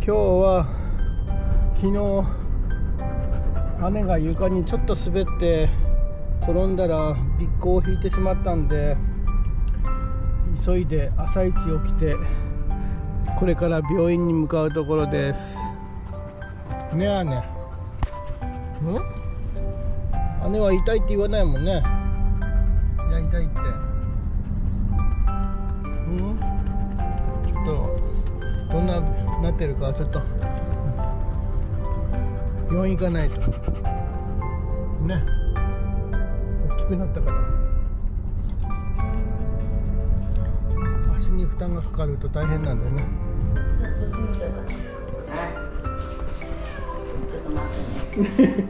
今日は昨日姉が床にちょっと滑って転んだらびっこを引いてしまったんで、急いで朝一起きてこれから病院に向かうところです。ねえ姉、姉は痛いって言わないもんね。いや痛いって、ちょっとどんななってるかちょっと病院行かないとね。大きくなったから足に負担がかかると大変なんだよね。 ちょっと待ってね。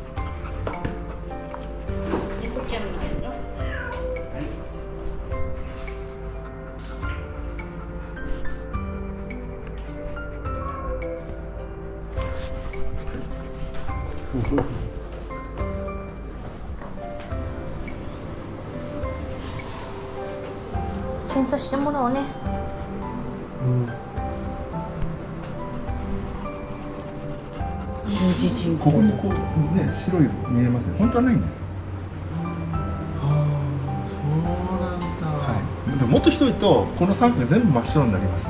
猫ちゃんみたいな。検査してもらおうね。 ここにこうね、白い見えますね。本当はないんです。 そうなんだ。 はい。でももっとひどいとこの三角が全部真っ白になります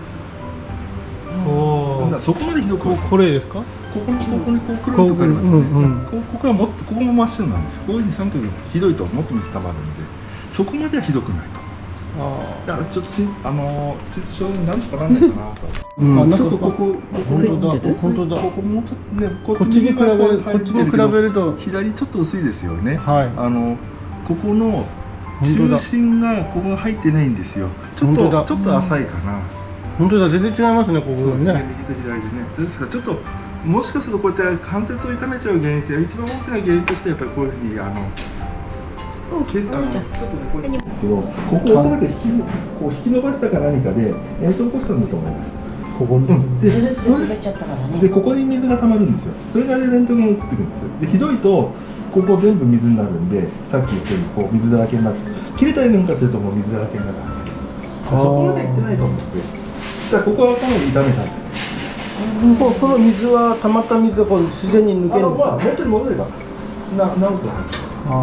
ので。そこまでひどく。 これですか？ ここにこう黒いとこありますね。ここはもっとここも真っ白なんです。こういうふうに三角がひどいともっと水たまるんで、そこまではひどくないと。だからちょっと地図上になんとかなんないかなと。ちょっとここ本当だ。 ここもうちょっとね、 こっちに比べると左ちょっと薄いですよね。 はい。 ここの中心がここが入ってないんですよ。ちょっと浅いかな。 本当だ、全然違いますね、ここね。 右と左でね。ですからちょっともしかするとこうやって関節を痛めちゃう原因って一番大きな原因としてやっぱりこういうふうにちょっとね、ここをおそらく引き伸ばしたか何かで炎症を起こしたんだと思います。ここに滑っちゃったからね。 でここに水が溜まるんですよ。それがレントゲンが映ってくるんですよ。でひどいとここ全部水になるんで、さっき言ったようにこう水だらけになって切れたりなんかするともう水だらけになる。そこまでいってないと思って、じゃあここはかなり痛めたんで。 この水は溜まった水がこう自然に抜けるんですか？ 元に戻れば治ると思います。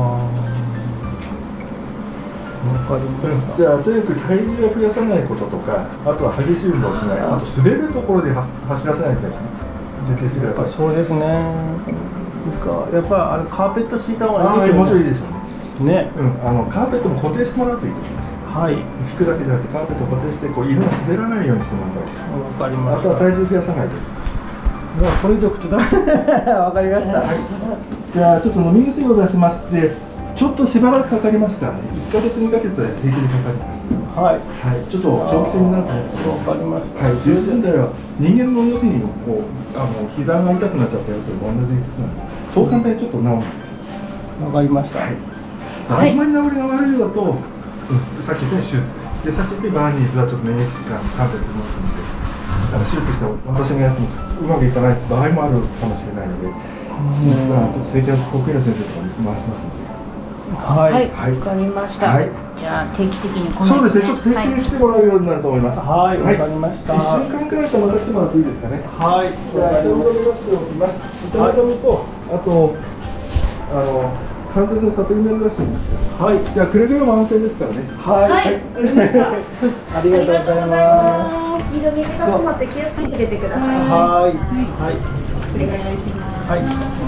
じゃあとにかく体重を増やさないこととか、あとは激しい運動をしない、あと滑るところで走らせないみたいですね。絶対してください。 そうですね。やっぱカーペット敷いた方がいいですよね。 もちろんいいですよね。カーペットも固定してもらうといいと思います。はい。引くだけじゃなくてカーペットを固定してこう犬が滑らないようにしてもらったりして。 わかりました。 あとは体重増やさないです。 これ以上くとダメ。わかりました。 じゃあちょっと飲み薬を出します。でちょっとしばらくかかりますからね。1ヶ月2ヶ月で平均にかかります。はい。はい。ちょっと長期戦になると思うんですけど。わかりました。はい。10年代は人間の要するにこう膝が痛くなっちゃったよと同じ理屈なんで、そう簡単にちょっと治るんです。わかりました。はい。あんまり治りが悪いようだと、さっき言ったように手術です。でさっき言ったバーニーズはちょっと免疫疾患関節になってるので、手術して私がやってもうまくいかない場合もあるかもしれないので、生活得意な先生とかに回しますので。 はい、わかりました。じゃあ定期的にそうですね、ちょっと定期的に来てもらうようになると思います。 はい、わかりました。 1週間くらいしたらまた来てもらっていいですかね。はい。じゃあ痛み止め出しておきます。痛み止めとあと関節のサプリメント出しておきます。はい。じゃあくれぐれも安静ですからね。はい。 わかりました。 ありがとうございます。 二度短くなって気をつけてください。 はい。はい。 お願いします。 はい。